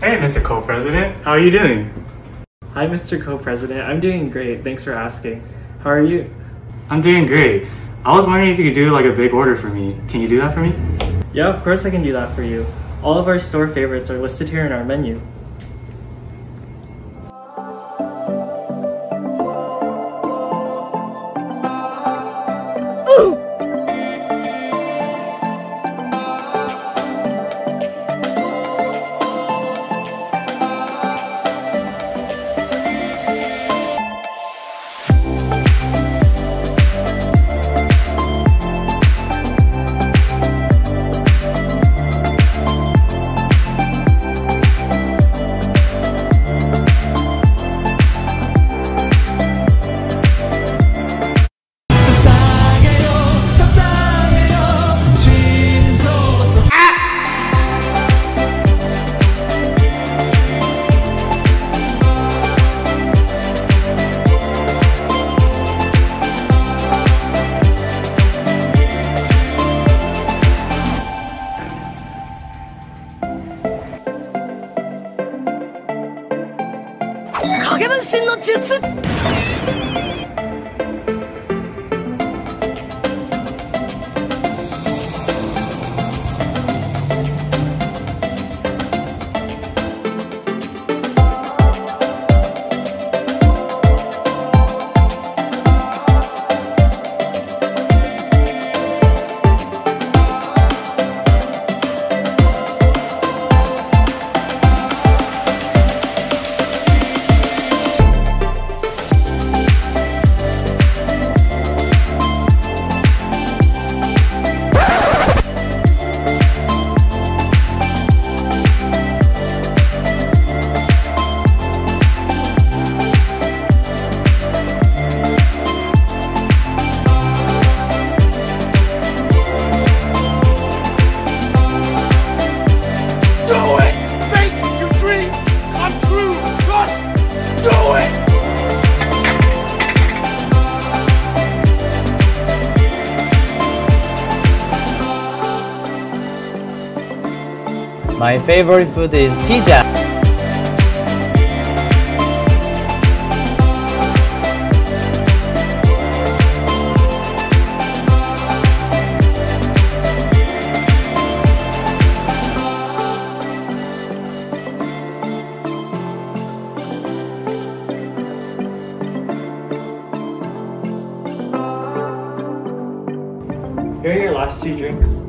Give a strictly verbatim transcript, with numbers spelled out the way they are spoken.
Hey, Mister Co-President, how are you doing? Hi, Mister Co-President. I'm doing great. Thanks for asking. How are you? I'm doing great. I was wondering if you could do like a big order for me. Can you do that for me? Yeah, of course I can do that for you. All of our store favorites are listed here in our menu. My favorite food is pizza. Here are your last two drinks.